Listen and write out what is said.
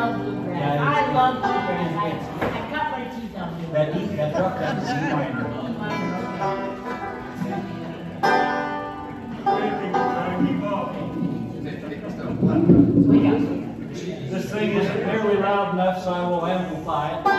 love bluegrass. I love bluegrass. I cut my teeth on bluegrass. That truck doesn't seem minor. This thing isn't nearly loud enough, so I will amplify it.